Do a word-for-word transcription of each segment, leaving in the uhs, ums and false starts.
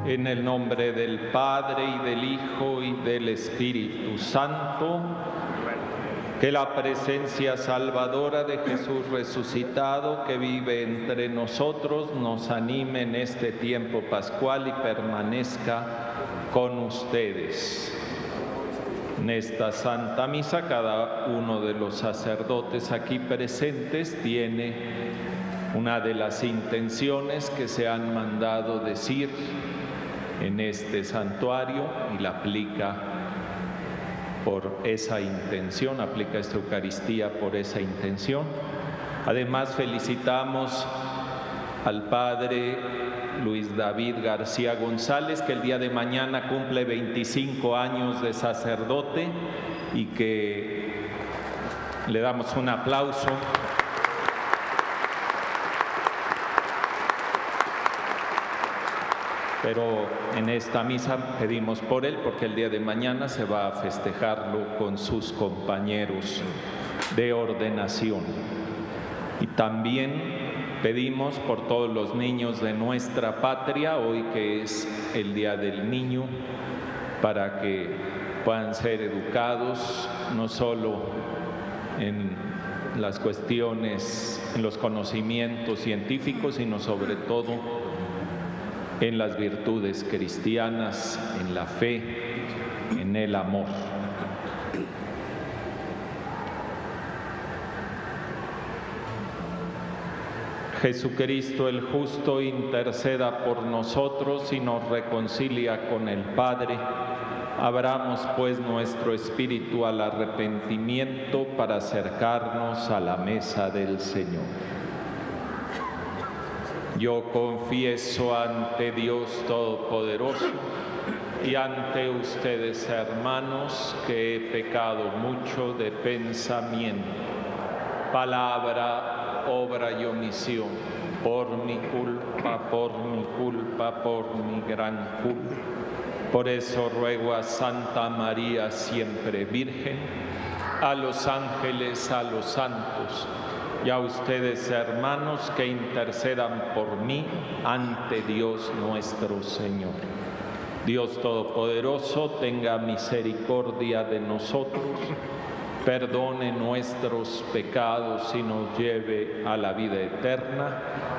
En el nombre del Padre, y del Hijo, y del Espíritu Santo, que la presencia salvadora de Jesús resucitado, que vive entre nosotros, nos anime en este tiempo pascual y permanezca con ustedes. En esta Santa Misa, cada uno de los sacerdotes aquí presentes tiene una de las intenciones que se han mandado decir en este santuario y la aplica por esa intención, aplica esta Eucaristía por esa intención. Además, felicitamos al Padre Luis David García González, que el día de mañana cumple veinticinco años de sacerdote y que le damos un aplauso. Pero en esta misa pedimos por él, porque el día de mañana se va a festejarlo con sus compañeros de ordenación. Y también pedimos por todos los niños de nuestra patria, hoy que es el Día del Niño, para que puedan ser educados no solo en las cuestiones, en los conocimientos científicos, sino sobre todo en las virtudes cristianas, en la fe, en el amor. Jesucristo el justo interceda por nosotros y nos reconcilia con el Padre. Abramos pues nuestro espíritu al arrepentimiento para acercarnos a la mesa del Señor. Yo confieso ante Dios Todopoderoso y ante ustedes, hermanos, que he pecado mucho de pensamiento, palabra, obra y omisión, por mi culpa, por mi culpa, por mi gran culpa. Por eso ruego a Santa María, siempre Virgen, a los ángeles, a los santos, y a ustedes, hermanos, que intercedan por mí ante Dios nuestro Señor. Dios Todopoderoso, tenga misericordia de nosotros, perdone nuestros pecados y nos lleve a la vida eterna.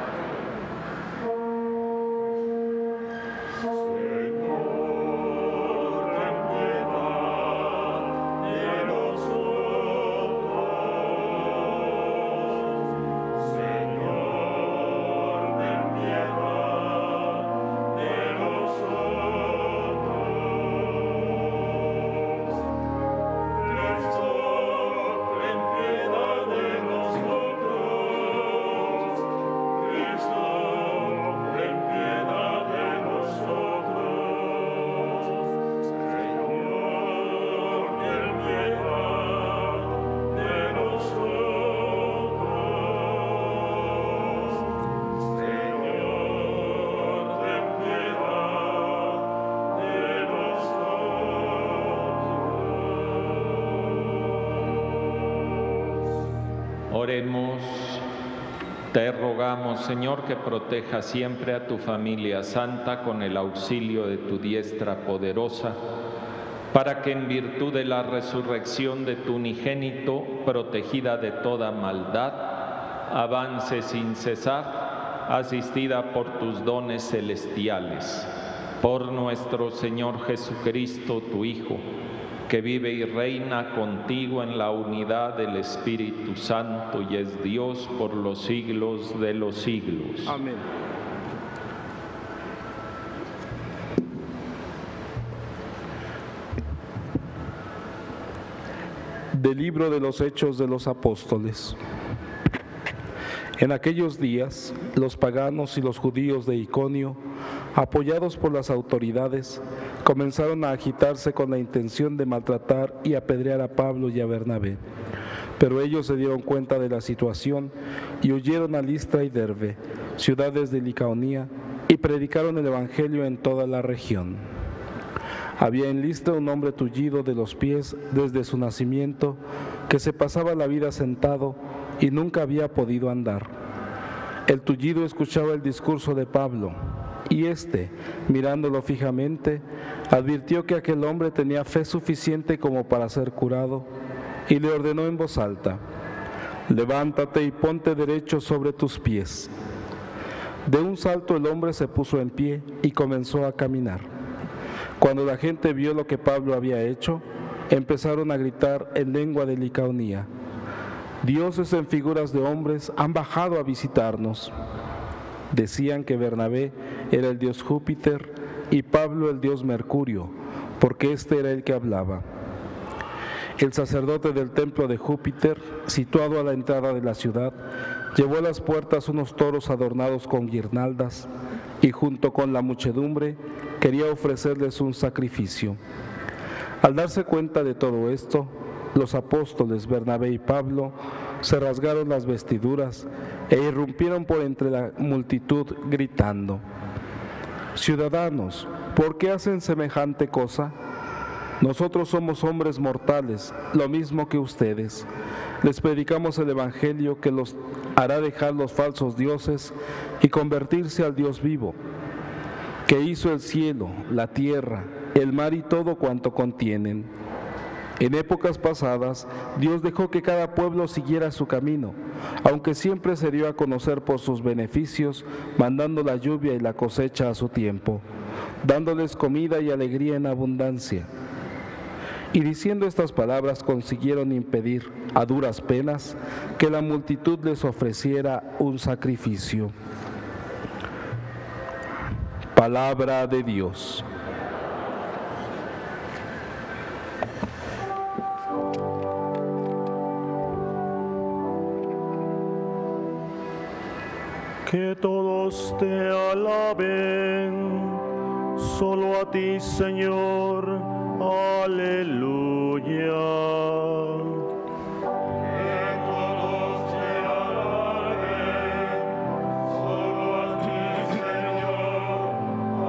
Oremos. Te rogamos, Señor, que proteja siempre a tu familia santa con el auxilio de tu diestra poderosa, para que en virtud de la resurrección de tu unigénito, protegida de toda maldad, avance sin cesar, asistida por tus dones celestiales. Por nuestro Señor Jesucristo, tu Hijo, que vive y reina contigo en la unidad del Espíritu Santo y es Dios por los siglos de los siglos. Amén. Del libro de los Hechos de los Apóstoles. En aquellos días, los paganos y los judíos de Iconio, apoyados por las autoridades, comenzaron a agitarse con la intención de maltratar y apedrear a Pablo y a Bernabé. Pero ellos se dieron cuenta de la situación y huyeron a Listra y Derbe, ciudades de Licaonía, y predicaron el evangelio en toda la región. Había en Listra un hombre tullido de los pies desde su nacimiento, que se pasaba la vida sentado y nunca había podido andar. El tullido escuchaba el discurso de Pablo Y éste, mirándolo fijamente, advirtió que aquel hombre tenía fe suficiente como para ser curado, y le ordenó en voz alta: «Levántate y ponte derecho sobre tus pies». De un salto el hombre se puso en pie y comenzó a caminar. Cuando la gente vio lo que Pablo había hecho, empezaron a gritar en lengua de Licaonía: «Dioses en figuras de hombres han bajado a visitarnos». Decían que Bernabé era el dios Júpiter y Pablo el dios Mercurio, porque este era el que hablaba. El sacerdote del templo de Júpiter, situado a la entrada de la ciudad, llevó a las puertas unos toros adornados con guirnaldas y junto con la muchedumbre quería ofrecerles un sacrificio. Al darse cuenta de todo esto, los apóstoles Bernabé y Pablo se rasgaron las vestiduras e irrumpieron por entre la multitud gritando: «Ciudadanos, ¿por qué hacen semejante cosa? Nosotros somos hombres mortales, lo mismo que ustedes. Les predicamos el Evangelio que los hará dejar los falsos dioses y convertirse al Dios vivo, que hizo el cielo, la tierra, el mar y todo cuanto contienen. En épocas pasadas, Dios dejó que cada pueblo siguiera su camino, aunque siempre se dio a conocer por sus beneficios, mandando la lluvia y la cosecha a su tiempo, dándoles comida y alegría en abundancia». Y diciendo estas palabras consiguieron impedir, a duras penas, que la multitud les ofreciera un sacrificio. Palabra de Dios. Que todos te alaben, solo a ti, Señor. Aleluya. Que todos te alaben, solo a ti, Señor.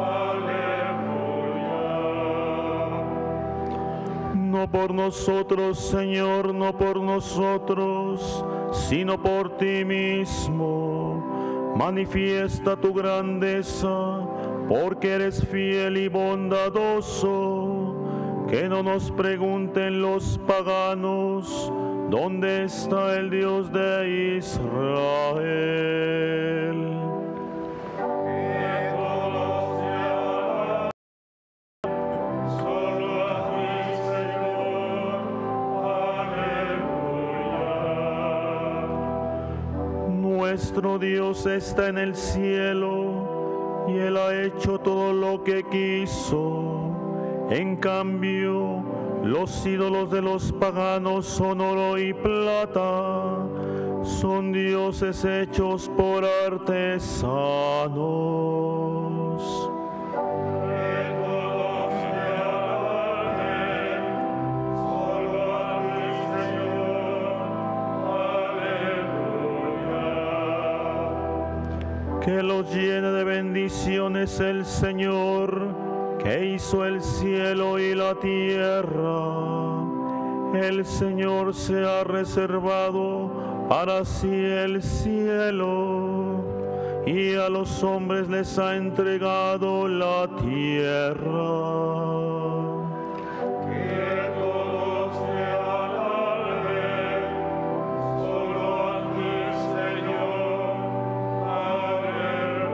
Aleluya. No por nosotros, Señor, no por nosotros, sino por ti mismo. Manifiesta tu grandeza, porque eres fiel y bondadoso. Que no nos pregunten los paganos, ¿dónde está el Dios de Israel? Que todos te alaben, solo a ti, Señor. Aleluya. Nuestro Dios está en el cielo y Él ha hecho todo lo que quiso. En cambio, los ídolos de los paganos son oro y plata, son dioses hechos por artesanos. Que todos te alaben, solo a ti, Señor. Aleluya. Que los llene de bendiciones el Señor, que hizo el cielo y la tierra. El Señor se ha reservado para sí el cielo, y a los hombres les ha entregado la tierra. Que todos te alaben, solo a ti, Señor. Aleluya.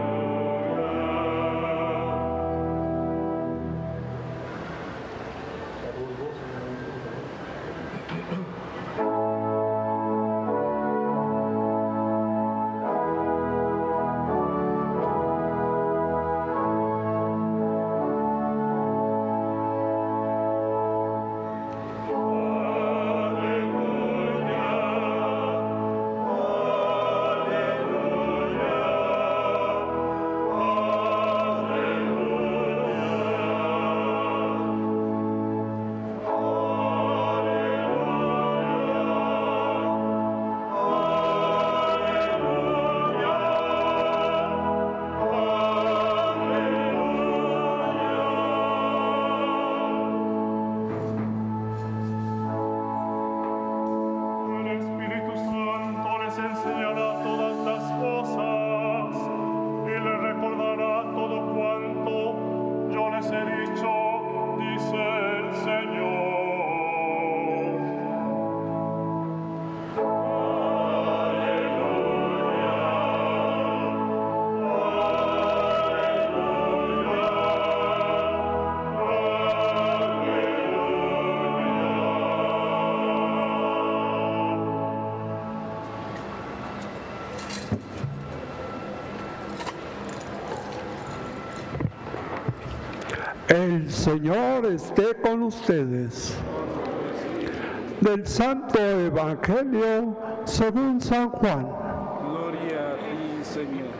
El Señor esté con ustedes. Del Santo Evangelio según San Juan. Gloria a ti, Señor.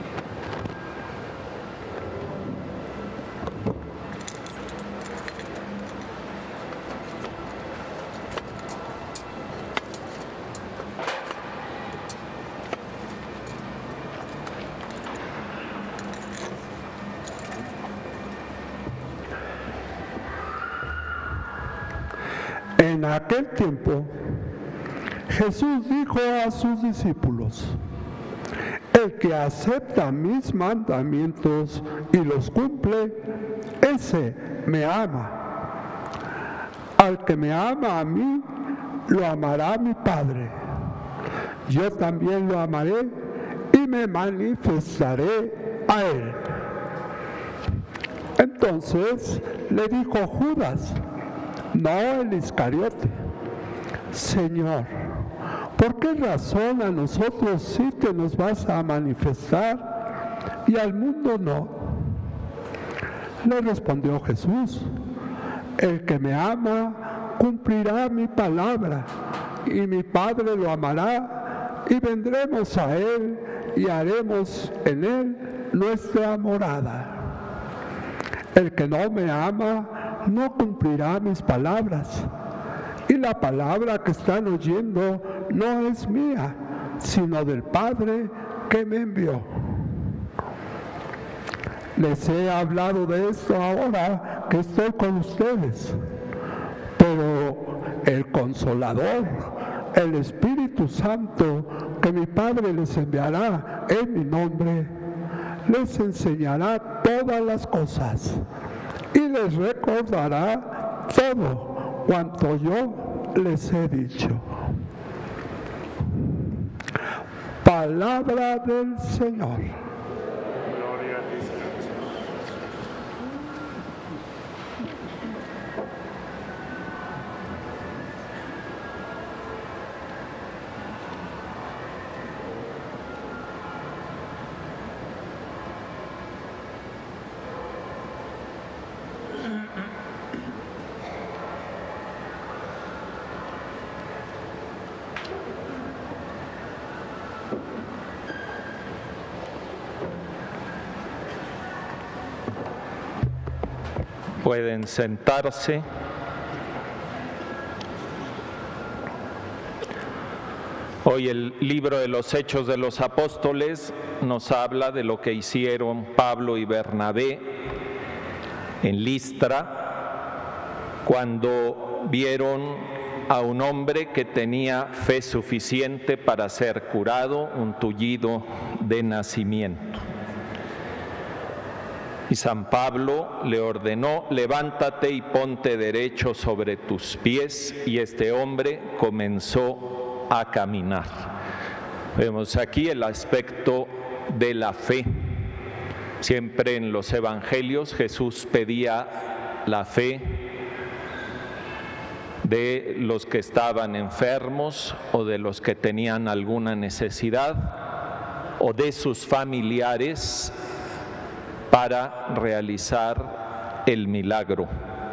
En aquel tiempo, Jesús dijo a sus discípulos: el que acepta mis mandamientos y los cumple, ese me ama. Al que me ama a mí, lo amará mi Padre. Yo también lo amaré y me manifestaré a él. Entonces le dijo Judas, no el Iscariote: Señor, ¿por qué razón a nosotros sí te nos vas a manifestar y al mundo no? Le respondió Jesús: el que me ama cumplirá mi palabra, y mi Padre lo amará, y vendremos a él y haremos en él nuestra morada. El que no me ama no cumplirá mis palabras, y la palabra que están oyendo no es mía, sino del Padre que me envió. Les he hablado de esto ahora que estoy con ustedes, pero el Consolador, el Espíritu Santo, que mi Padre les enviará en mi nombre, les enseñará todas las cosas y les recordará todo cuanto yo les he dicho. Palabra del Señor. Gloria a ti, Señor. Pueden sentarse. Hoy el libro de los Hechos de los Apóstoles nos habla de lo que hicieron Pablo y Bernabé en Listra cuando vieron a un hombre que tenía fe suficiente para ser curado, un tullido de nacimiento. Y San Pablo le ordenó: levántate y ponte derecho sobre tus pies, y este hombre comenzó a caminar. Vemos aquí el aspecto de la fe. Siempre en los evangelios Jesús pedía la fe de los que estaban enfermos o de los que tenían alguna necesidad o de sus familiares para realizar el milagro.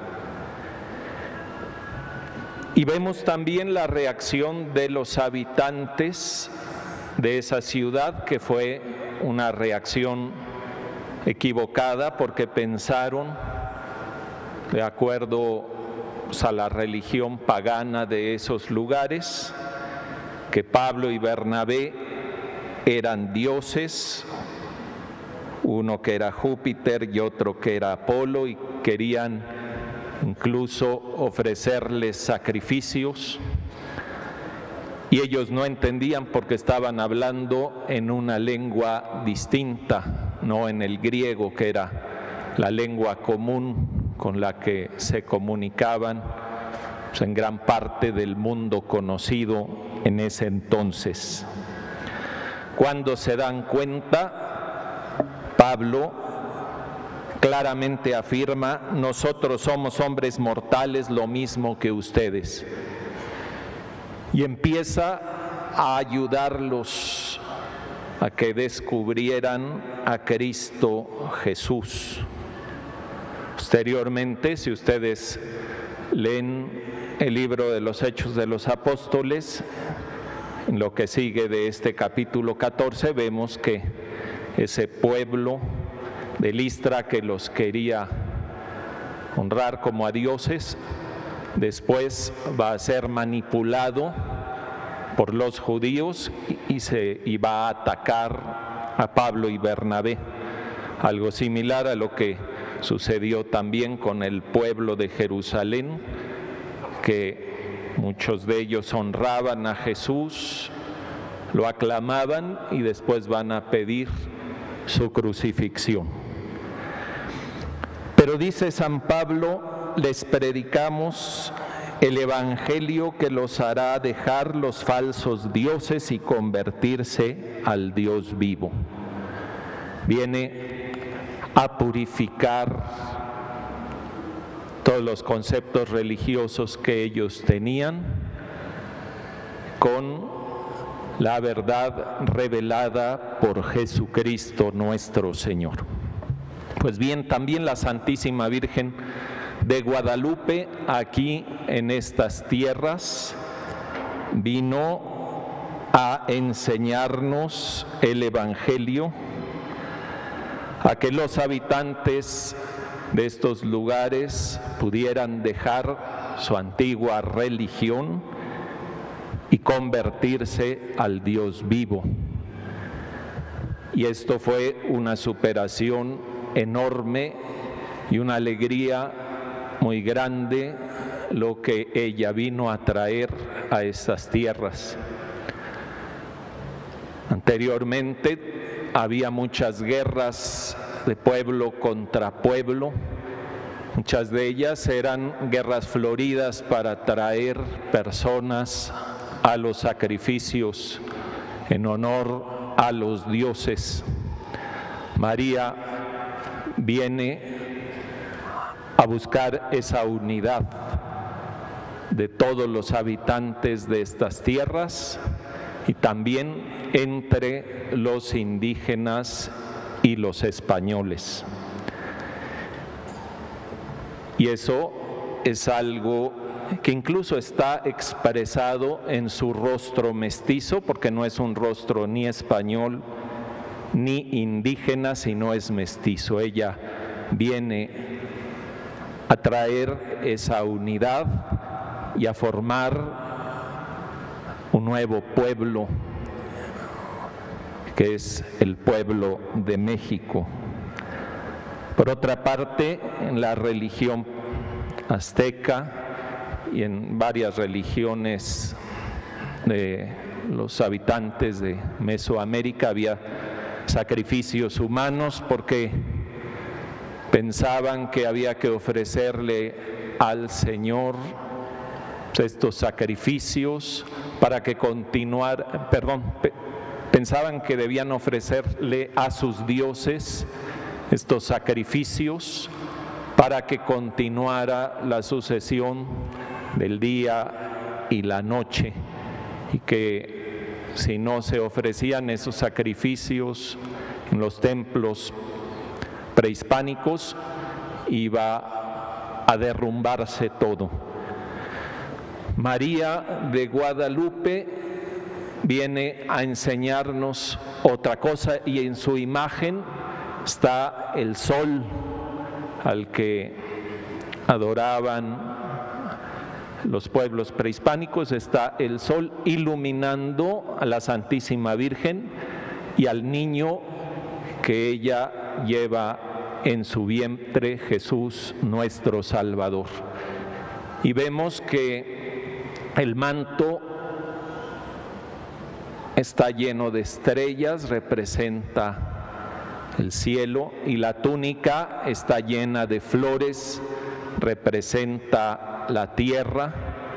Y vemos también la reacción de los habitantes de esa ciudad, que fue una reacción equivocada porque pensaron, de acuerdo a la religión pagana de esos lugares, que Pablo y Bernabé eran dioses, uno que era Júpiter y otro que era Apolo, y querían incluso ofrecerles sacrificios, y ellos no entendían porque estaban hablando en una lengua distinta, no en el griego, que era la lengua común con la que se comunicaban pues, en gran parte del mundo conocido en ese entonces. Cuando se dan cuenta, Pablo claramente afirma: nosotros somos hombres mortales lo mismo que ustedes. Y empieza a ayudarlos a que descubrieran a Cristo Jesús. Posteriormente, si ustedes leen el libro de los Hechos de los Apóstoles, en lo que sigue de este capítulo catorce, vemos que ese pueblo de Listra que los quería honrar como a dioses, después va a ser manipulado por los judíos y, se, y va a atacar a Pablo y Bernabé. Algo similar a lo que sucedió también con el pueblo de Jerusalén, que muchos de ellos honraban a Jesús, lo aclamaban y después van a pedir su crucifixión. Pero dice San Pablo, les predicamos el evangelio que los hará dejar los falsos dioses y convertirse al Dios vivo. Viene a purificar todos los conceptos religiosos que ellos tenían con la verdad revelada por Jesucristo nuestro Señor. Pues bien, también la Santísima Virgen de Guadalupe, aquí en estas tierras, vino a enseñarnos el Evangelio, a que los habitantes de estos lugares pudieran dejar su antigua religión y convertirse al Dios vivo. Y esto fue una superación enorme y una alegría muy grande lo que ella vino a traer a estas tierras. Anteriormente había muchas guerras de pueblo contra pueblo, muchas de ellas eran guerras floridas para traer personas a los sacrificios en honor a los dioses. María viene a buscar esa unidad de todos los habitantes de estas tierras y también entre los indígenas y los españoles. Y eso es algo que incluso está expresado en su rostro mestizo, porque no es un rostro ni español ni indígena, sino es mestizo. Ella viene a traer esa unidad y a formar un nuevo pueblo, que es el pueblo de México. Por otra parte, en la religión azteca y en varias religiones de los habitantes de Mesoamérica había sacrificios humanos porque pensaban que había que ofrecerle al Señor estos sacrificios para que continuara, perdón, pensaban que debían ofrecerle a sus dioses estos sacrificios para que continuara la sucesión del día y la noche, y que si no se ofrecían esos sacrificios en los templos prehispánicos iba a derrumbarse todo. María de Guadalupe viene a enseñarnos otra cosa, y en su imagen está el sol al que adoraban los pueblos prehispánicos. Está el sol iluminando a la Santísima Virgen y al niño que ella lleva en su vientre, Jesús nuestro Salvador. Y vemos que el manto está lleno de estrellas, representa el cielo, y la túnica está llena de flores, representa la tierra,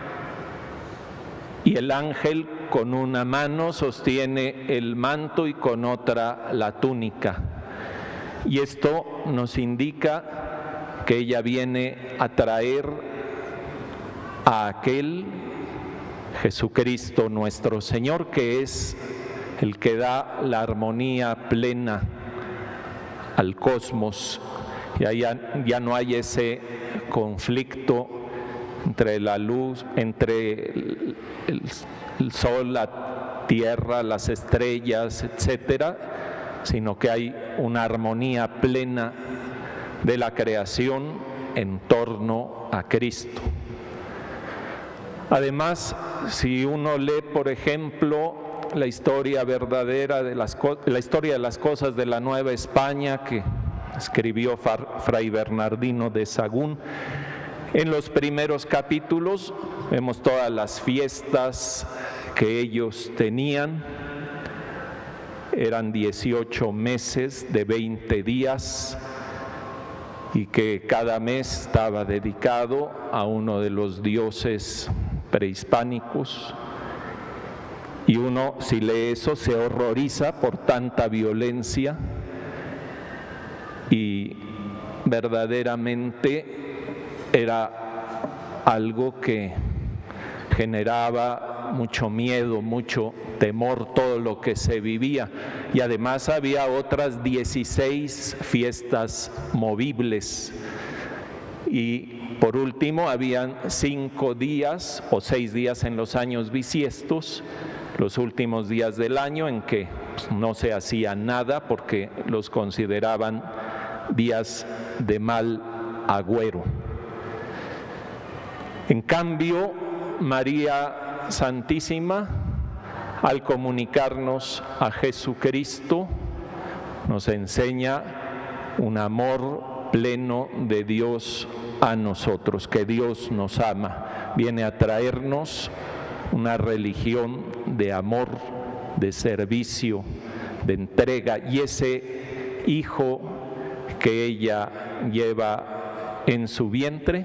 y el ángel con una mano sostiene el manto y con otra la túnica. Y esto nos indica que ella viene a traer a aquel Jesucristo nuestro Señor, que es el que da la armonía plena al cosmos, Ya, ya, ya no hay ese conflicto entre la luz, entre el, el, el sol, la tierra, las estrellas, etcétera, sino que hay una armonía plena de la creación en torno a Cristo. Además, si uno lee, por ejemplo, la historia verdadera de las la historia de las cosas de la Nueva España que escribió Fray Bernardino de Sahagún, en los primeros capítulos vemos todas las fiestas que ellos tenían. Eran dieciocho meses de veinte días y que cada mes estaba dedicado a uno de los dioses prehispánicos. Y uno, si lee eso, se horroriza por tanta violencia y verdaderamente era algo que generaba mucho miedo, mucho temor, todo lo que se vivía. Y además había otras dieciséis fiestas movibles. Y por último, habían cinco días o seis días en los años bisiestos, los últimos días del año en que pues, no se hacía nada porque los consideraban días de mal agüero. En cambio, María Santísima, al comunicarnos a Jesucristo, nos enseña un amor pleno de Dios a nosotros, que Dios nos ama. Viene a traernos una religión de amor, de servicio, de entrega, y ese hijo que ella lleva en su vientre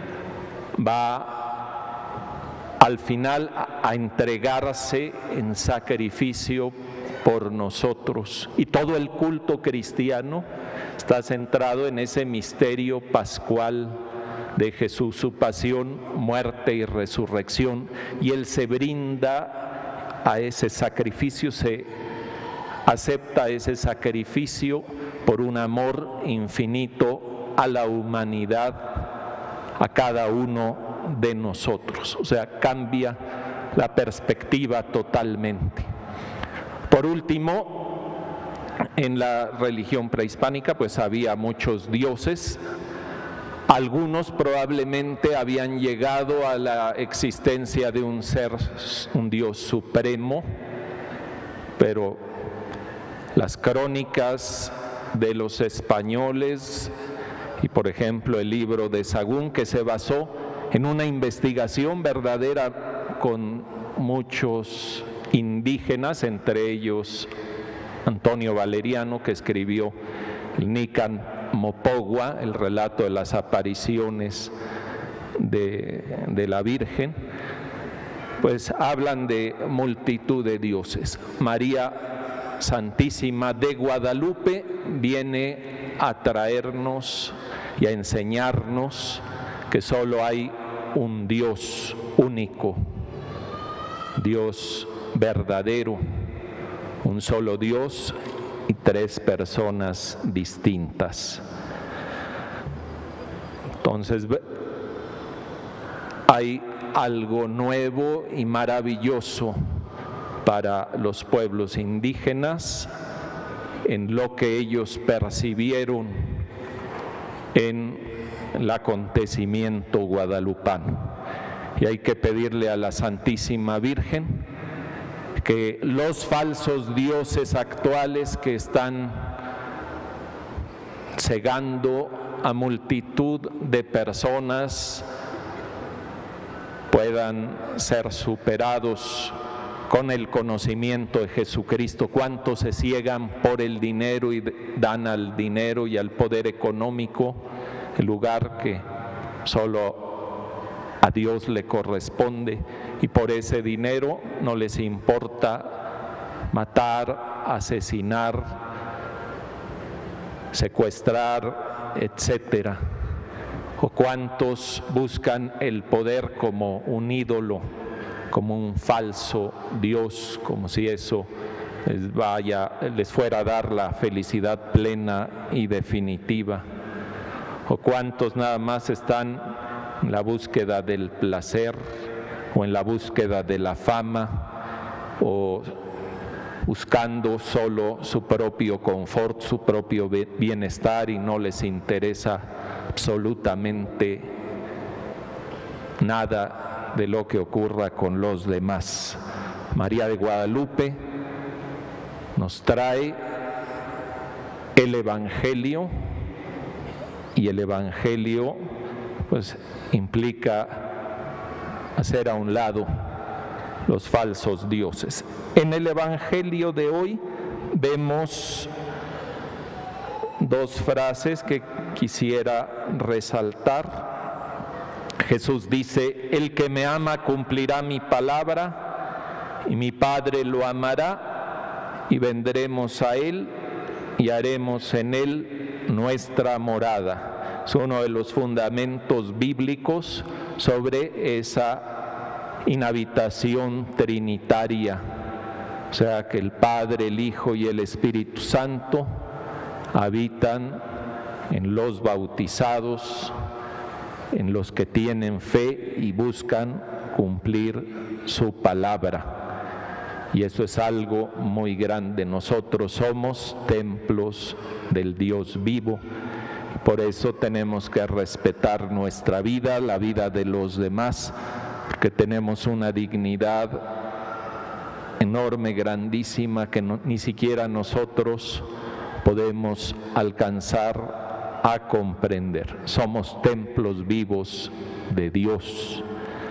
va al final a entregarse en sacrificio por nosotros. Y todo el culto cristiano está centrado en ese misterio pascual de Jesús, su pasión, muerte y resurrección, y Él se brinda a ese sacrificio, se acepta ese sacrificio por un amor infinito a la humanidad, a cada uno de nosotros. O sea, cambia la perspectiva totalmente. Por último, en la religión prehispánica pues había muchos dioses. Algunos probablemente habían llegado a la existencia de un ser, un Dios supremo, pero las crónicas de los españoles y, por ejemplo, el libro de Sahagún, que se basó en una investigación verdadera con muchos indígenas, entre ellos Antonio Valeriano, que escribió el Nican Mopogua, el relato de las apariciones de, de la Virgen, pues hablan de multitud de dioses. María Santísima de Guadalupe viene a traernos y a enseñarnos que solo hay un Dios único, Dios verdadero, un solo Dios y tres personas distintas. Entonces, hay algo nuevo y maravilloso para los pueblos indígenas en lo que ellos percibieron en el acontecimiento guadalupano. Y hay que pedirle a la Santísima Virgen que los falsos dioses actuales que están cegando a multitud de personas puedan ser superados con el conocimiento de Jesucristo. ¿Cuántos se ciegan por el dinero y dan al dinero y al poder económico el lugar que solo a Dios le corresponde, y por ese dinero no les importa matar, asesinar, secuestrar, etcétera? ¿O cuántos buscan el poder como un ídolo, como un falso Dios, como si eso les vaya, les fuera a dar la felicidad plena y definitiva? ¿O cuántos nada más están en la búsqueda del placer o en la búsqueda de la fama o buscando solo su propio confort, su propio bienestar y no les interesa absolutamente nada de lo que ocurra con los demás? María de Guadalupe nos trae el Evangelio, y el Evangelio pues implica hacer a un lado los falsos dioses. En el Evangelio de hoy vemos dos frases que quisiera resaltar. Jesús dice: el que me ama cumplirá mi palabra, y mi Padre lo amará, y vendremos a él y haremos en él nuestra morada. Es uno de los fundamentos bíblicos sobre esa inhabitación trinitaria, o sea que el Padre, el Hijo y el Espíritu Santo habitan en los bautizados, en los que tienen fe y buscan cumplir su palabra. Y eso es algo muy grande. Nosotros somos templos del Dios vivo. Por eso tenemos que respetar nuestra vida, la vida de los demás, porque tenemos una dignidad enorme, grandísima, que no, ni siquiera nosotros podemos alcanzar a comprender. Somos templos vivos de Dios.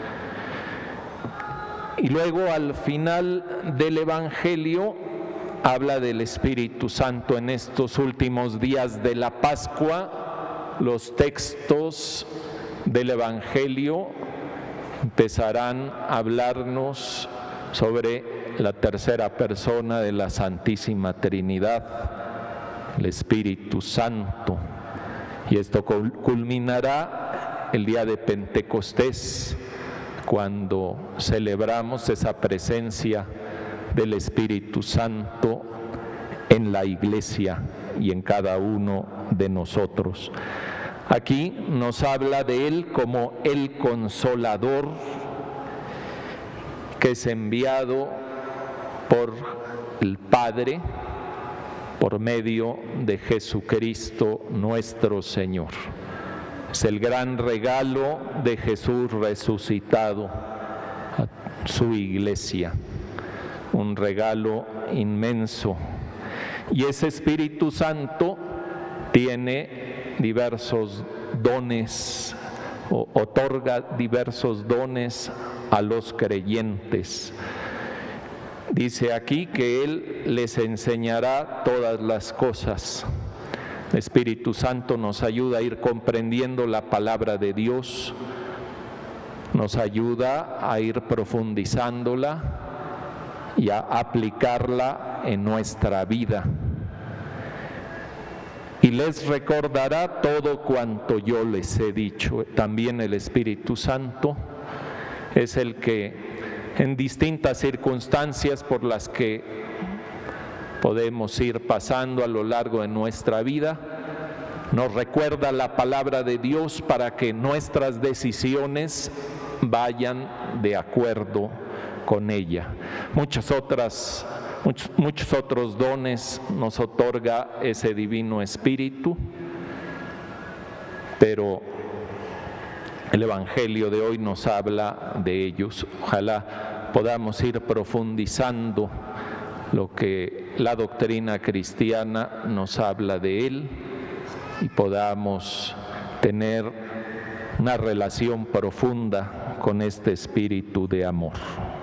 Y luego al final del Evangelio habla del Espíritu Santo. En estos últimos días de la Pascua, los textos del Evangelio empezarán a hablarnos sobre la tercera persona de la Santísima Trinidad, el Espíritu Santo. Y esto culminará el día de Pentecostés, cuando celebramos esa presencia del Espíritu Santo en la Iglesia y en cada uno de nosotros. Aquí nos habla de Él como el Consolador, que es enviado por el Padre por medio de Jesucristo nuestro Señor. Es el gran regalo de Jesús resucitado a su iglesia, un regalo inmenso. Y ese Espíritu Santo tiene diversos dones, o otorga diversos dones a los creyentes. Dice aquí que Él les enseñará todas las cosas. El Espíritu Santo nos ayuda a ir comprendiendo la palabra de Dios, nos ayuda a ir profundizándola y a aplicarla en nuestra vida. Y les recordará todo cuanto yo les he dicho. También el Espíritu Santo es el que en distintas circunstancias por las que podemos ir pasando a lo largo de nuestra vida, nos recuerda la palabra de Dios para que nuestras decisiones vayan de acuerdo con ella. Muchas otras, muchos, muchos otros dones nos otorga ese Divino Espíritu, pero el Evangelio de hoy nos habla de ellos. Ojalá podamos ir profundizando lo que la doctrina cristiana nos habla de Él y podamos tener una relación profunda con este espíritu de amor.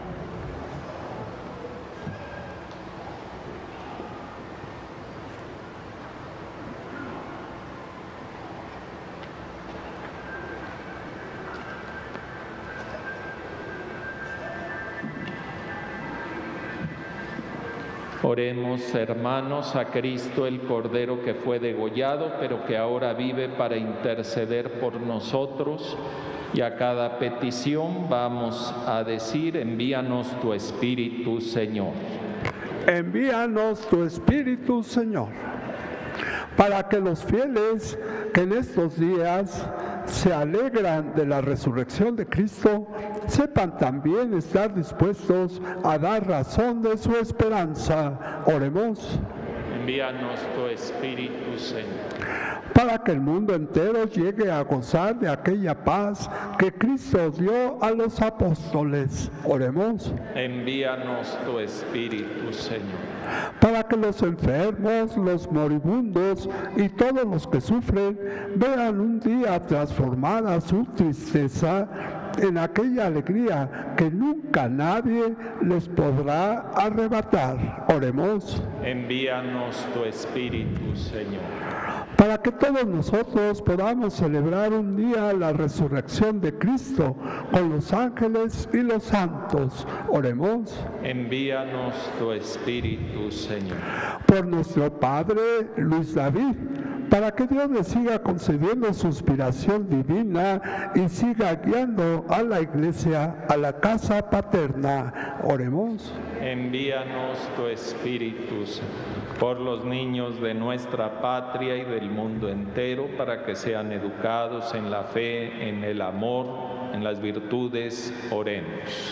Oremos, hermanos, a Cristo, el Cordero que fue degollado, pero que ahora vive para interceder por nosotros. Y a cada petición vamos a decir: envíanos tu Espíritu, Señor. Envíanos tu Espíritu, Señor. para que los fieles que en estos días se alegran de la resurrección de Cristo, sepan también estar dispuestos a dar razón de su esperanza. Oremos. Envíanos tu Espíritu, Señor. Para que el mundo entero llegue a gozar de aquella paz que Cristo dio a los apóstoles. Oremos. Envíanos tu Espíritu, Señor. Para que los enfermos, los moribundos y todos los que sufren vean un día transformada su tristeza en aquella alegría que nunca nadie les podrá arrebatar. Oremos. Envíanos tu Espíritu, Señor. Para que todos nosotros podamos celebrar un día la resurrección de Cristo con los ángeles y los santos. Oremos. Envíanos tu Espíritu, Señor. Por nuestro Padre Luis David, para que Dios le siga concediendo su inspiración divina y siga guiando a la Iglesia a la casa paterna. Oremos. Envíanos tu Espíritu, Señor, por los niños de nuestra patria y del mundo entero, para que sean educados en la fe, en el amor, en las virtudes. Oremos.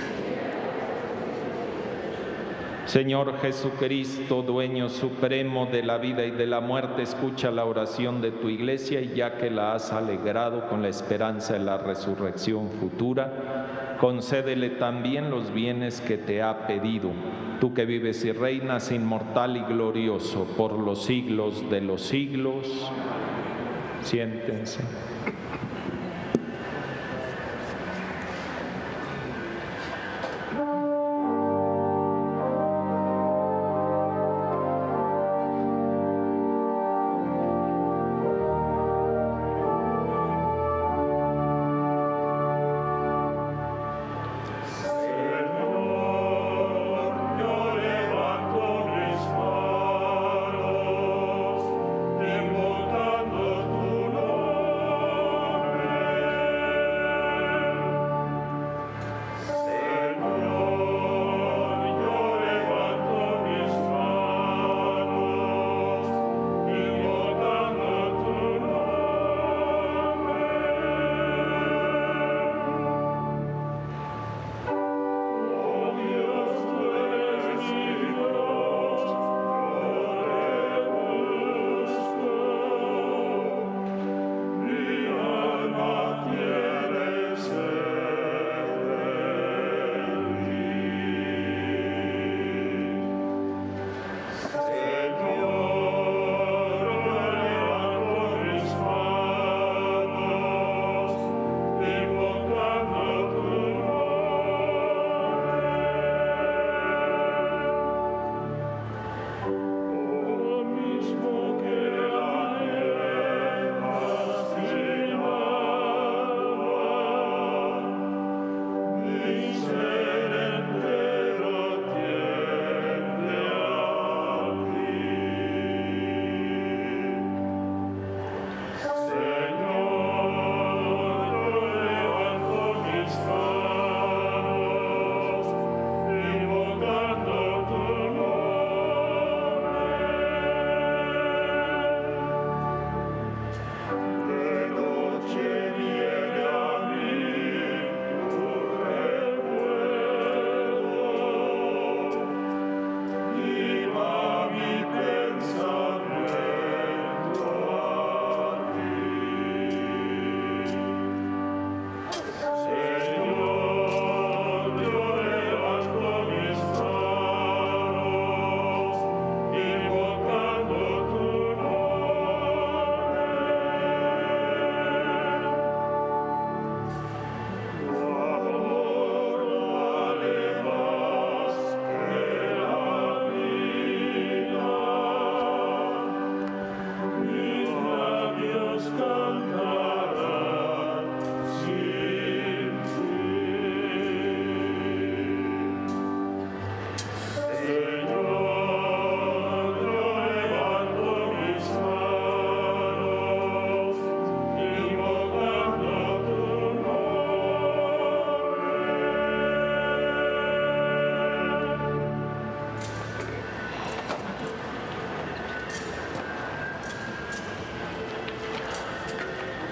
Señor Jesucristo, dueño supremo de la vida y de la muerte, escucha la oración de tu Iglesia y ya que la has alegrado con la esperanza de la resurrección futura, concédele también los bienes que te ha pedido, tú que vives y reinas inmortal y glorioso por los siglos de los siglos. Siéntense. Invocando tu nombre.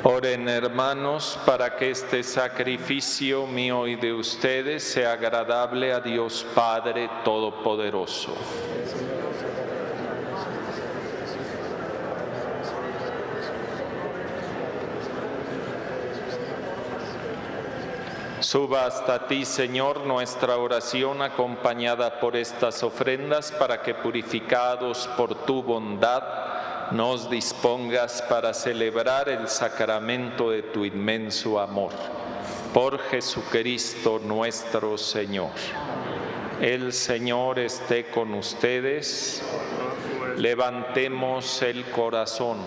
Oren, hermanos, para que este sacrificio mío y de ustedes sea agradable a Dios Padre Todopoderoso. Suba hasta ti, Señor, nuestra oración acompañada por estas ofrendas, para que, purificados por tu bondad, nos dispongas para celebrar el sacramento de tu inmenso amor. Por Jesucristo nuestro Señor. El Señor esté con ustedes. Levantemos el corazón.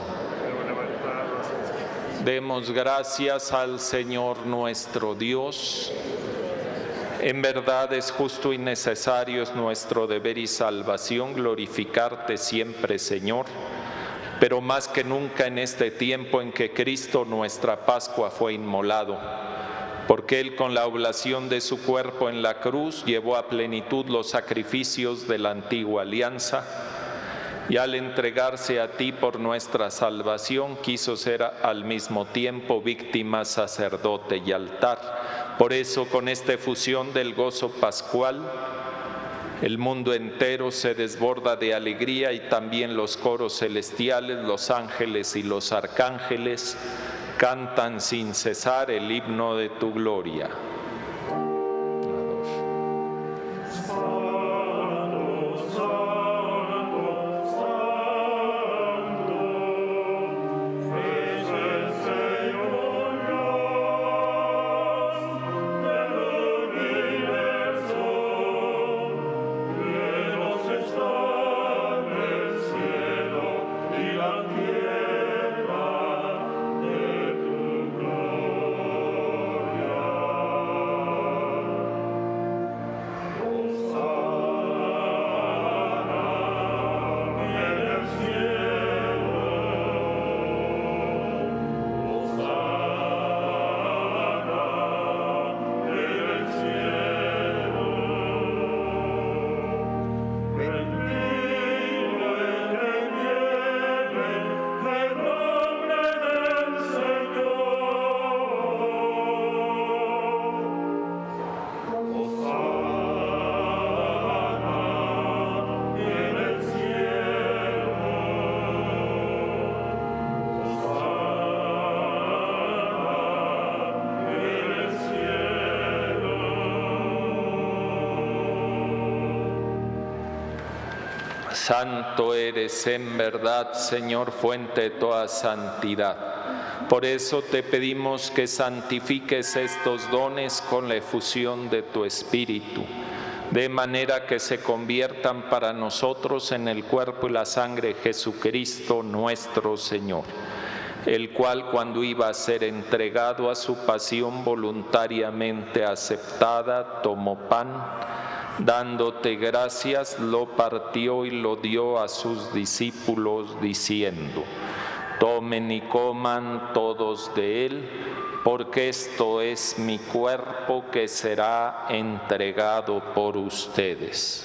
Demos gracias al Señor nuestro Dios. En verdad es justo y necesario, es nuestro deber y salvación glorificarte siempre, Señor, pero más que nunca en este tiempo en que Cristo, nuestra Pascua, fue inmolado, porque Él, con la oblación de su cuerpo en la cruz, llevó a plenitud los sacrificios de la antigua alianza, y al entregarse a ti por nuestra salvación, quiso ser al mismo tiempo víctima, sacerdote y altar. Por eso, con esta efusión del gozo pascual, el mundo entero se desborda de alegría, y también los coros celestiales, los ángeles y los arcángeles cantan sin cesar el himno de tu gloria. Santo eres en verdad, Señor, fuente de toda santidad. Por eso te pedimos que santifiques estos dones con la efusión de tu Espíritu, de manera que se conviertan para nosotros en el cuerpo y la sangre de Jesucristo nuestro Señor, el cual, cuando iba a ser entregado a su pasión voluntariamente aceptada, tomó pan, dándote gracias, lo partió y lo dio a sus discípulos, diciendo: tomen y coman todos de él, porque esto es mi cuerpo que será entregado por ustedes.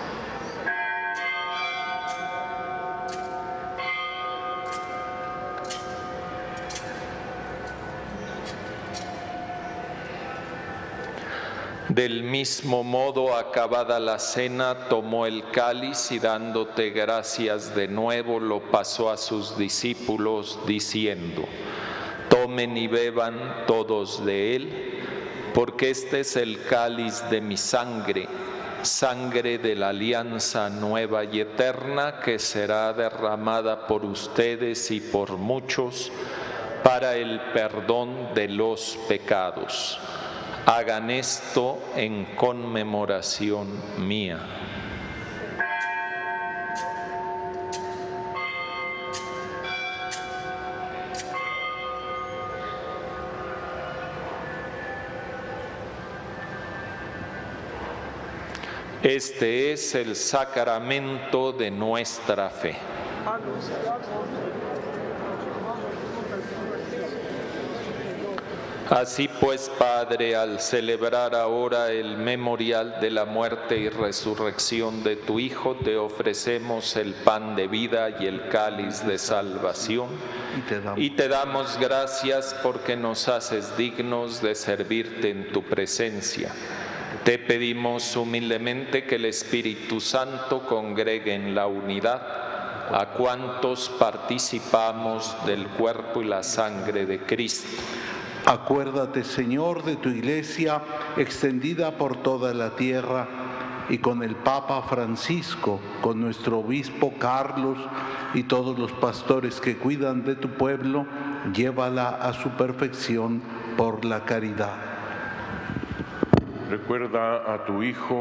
Del mismo modo, acabada la cena, tomó el cáliz y, dándote gracias de nuevo, lo pasó a sus discípulos, diciendo: tomen y beban todos de él, porque este es el cáliz de mi sangre, sangre de la alianza nueva y eterna, que será derramada por ustedes y por muchos para el perdón de los pecados. Hagan esto en conmemoración mía. Este es el sacramento de nuestra fe. Así pues, Padre, al celebrar ahora el memorial de la muerte y resurrección de tu Hijo, te ofrecemos el pan de vida y el cáliz de salvación, Y te damos, y te damos gracias porque nos haces dignos de servirte en tu presencia. Te pedimos humildemente que el Espíritu Santo congregue en la unidad a cuantos participamos del cuerpo y la sangre de Cristo. acuérdate, Señor, de tu Iglesia extendida por toda la tierra, y con el Papa Francisco, con nuestro Obispo Carlos y todos los pastores que cuidan de tu pueblo, llévala a su perfección por la caridad. Recuerda a tu hijo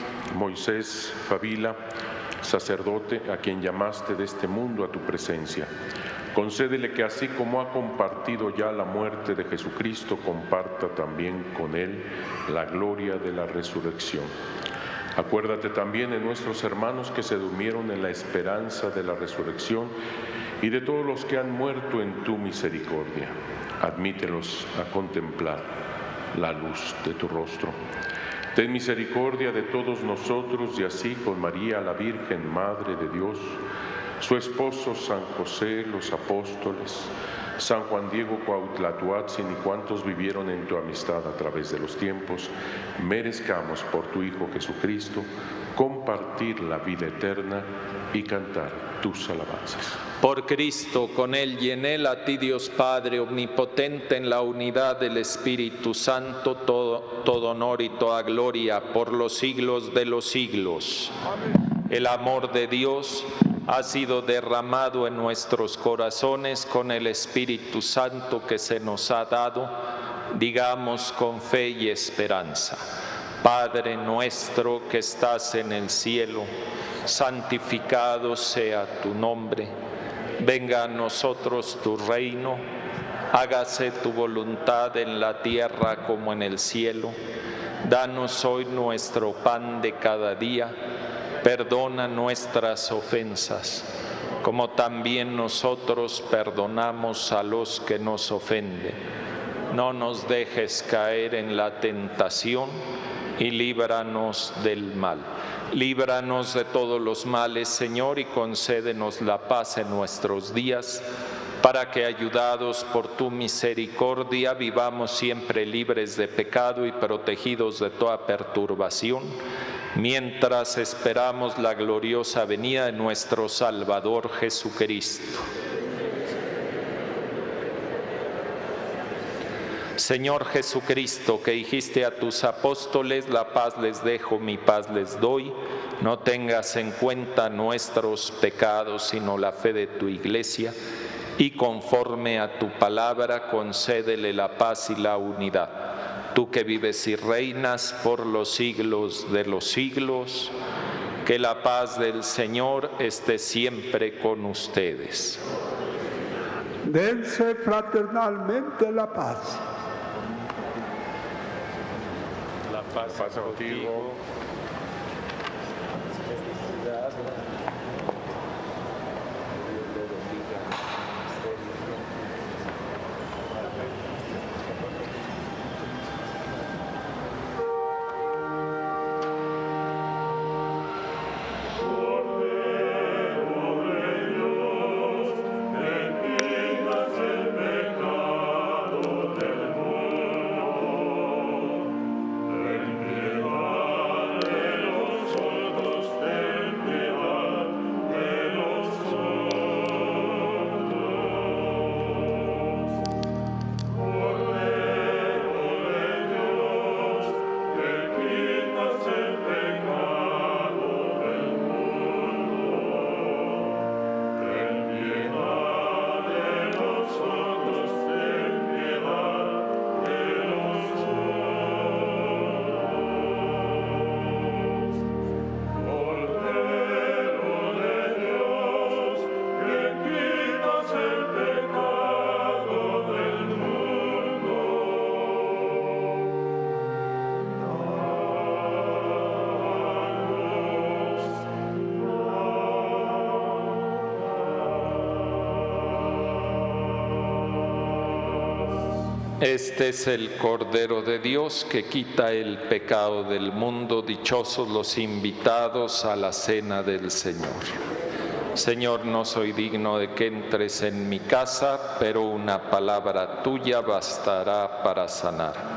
Moisés Favila, sacerdote, a quien llamaste de este mundo a tu presencia. Concédele que así como ha compartido ya la muerte de Jesucristo, comparta también con él la gloria de la resurrección. Acuérdate también de nuestros hermanos que se durmieron en la esperanza de la resurrección y de todos los que han muerto en tu misericordia. Admítelos a contemplar la luz de tu rostro. Ten misericordia de todos nosotros, y así con María, la Virgen, Madre de Dios, su esposo San José, los apóstoles, San Juan Diego Cuauhtlatoatzin y cuantos vivieron en tu amistad a través de los tiempos, merezcamos por tu Hijo Jesucristo compartir la vida eterna y cantar tus alabanzas. Por Cristo, con Él y en Él, a ti Dios Padre omnipotente, en la unidad del Espíritu Santo, todo, todo honor y toda gloria por los siglos de los siglos. Amén. El amor de Dios ha sido derramado en nuestros corazones con el Espíritu Santo que se nos ha dado. Digamos con fe y esperanza: Padre nuestro que estás en el cielo, santificado sea tu nombre. Venga a nosotros tu reino, hágase tu voluntad en la tierra como en el cielo. Danos hoy nuestro pan de cada día. Perdona nuestras ofensas, como también nosotros perdonamos a los que nos ofenden. No nos dejes caer en la tentación y líbranos del mal. Líbranos de todos los males, Señor, y concédenos la paz en nuestros días, para que, ayudados por tu misericordia, vivamos siempre libres de pecado y protegidos de toda perturbación, mientras esperamos la gloriosa venida de nuestro Salvador Jesucristo. Señor Jesucristo, que dijiste a tus apóstoles: la paz les dejo, mi paz les doy, no tengas en cuenta nuestros pecados, sino la fe de tu Iglesia, y conforme a tu palabra concédele la paz y la unidad. Tú que vives y reinas por los siglos de los siglos, que la paz del Señor esté siempre con ustedes. Dense fraternalmente la paz. La paz, paz contigo. Amén. Este es el Cordero de Dios que quita el pecado del mundo. Dichosos los invitados a la cena del Señor. Señor, no soy digno de que entres en mi casa, pero una palabra tuya bastará para sanar.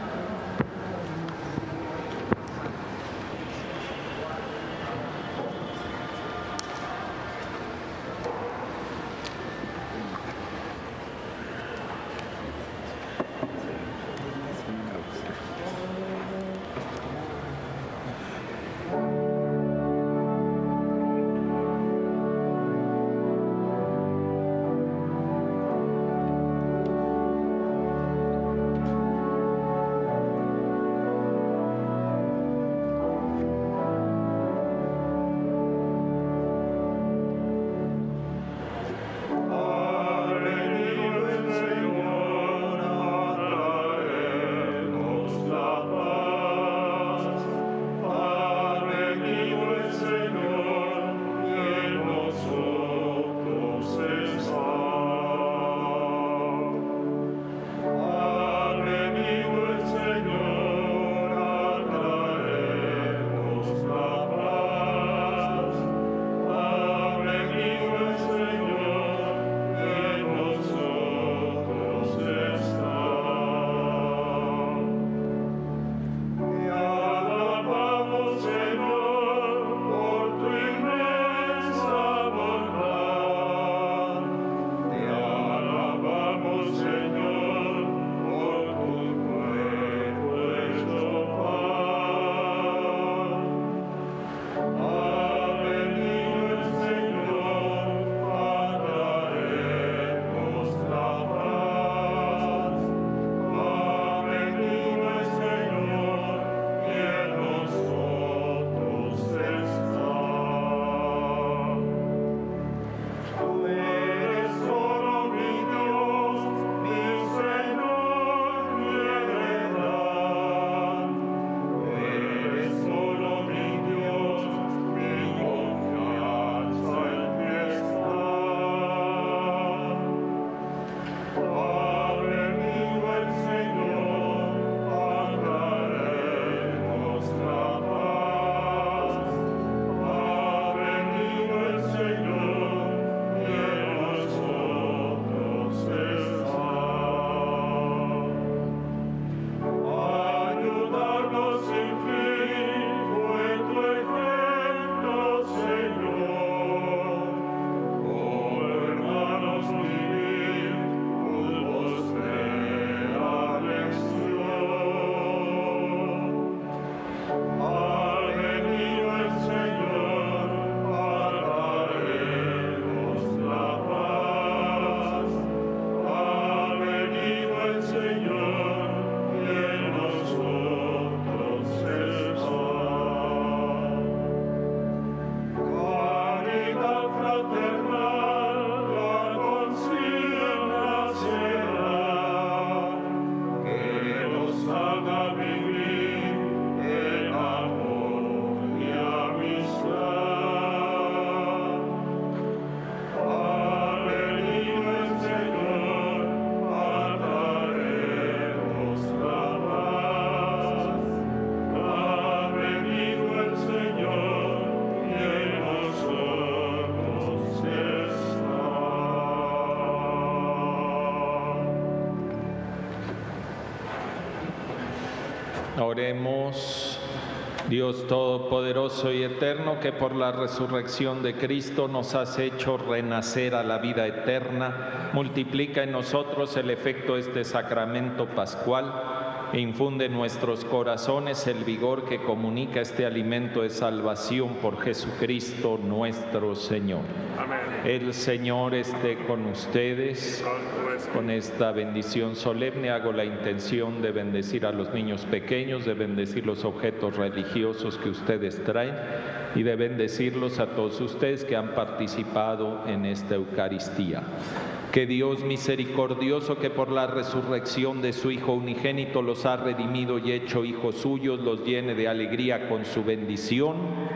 Oremos. Dios Todopoderoso y Eterno, que por la resurrección de Cristo nos has hecho renacer a la vida eterna, multiplica en nosotros el efecto de este sacramento pascual e infunde en nuestros corazones el vigor que comunica este alimento de salvación por Jesucristo nuestro Señor. Amén. El Señor esté con ustedes. Con esta bendición solemne hago la intención de bendecir a los niños pequeños, de bendecir los objetos religiosos que ustedes traen y de bendecirlos a todos ustedes que han participado en esta Eucaristía. Que Dios misericordioso, que por la resurrección de su Hijo unigénito los ha redimido y hecho hijos suyos, los llene de alegría con su bendición.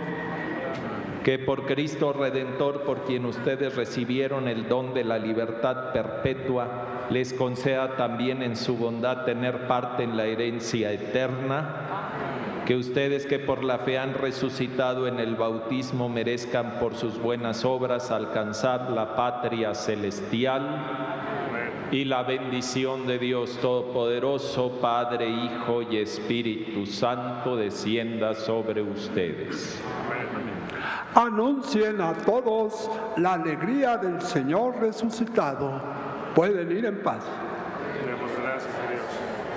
Que por Cristo Redentor, por quien ustedes recibieron el don de la libertad perpetua, les conceda también en su bondad tener parte en la herencia eterna. Que ustedes que por la fe han resucitado en el bautismo merezcan por sus buenas obras alcanzar la patria celestial. Y la bendición de Dios Todopoderoso, Padre, Hijo y Espíritu Santo, descienda sobre ustedes. Anuncien a todos la alegría del Señor resucitado. Pueden ir en paz. Demos gracias a Dios.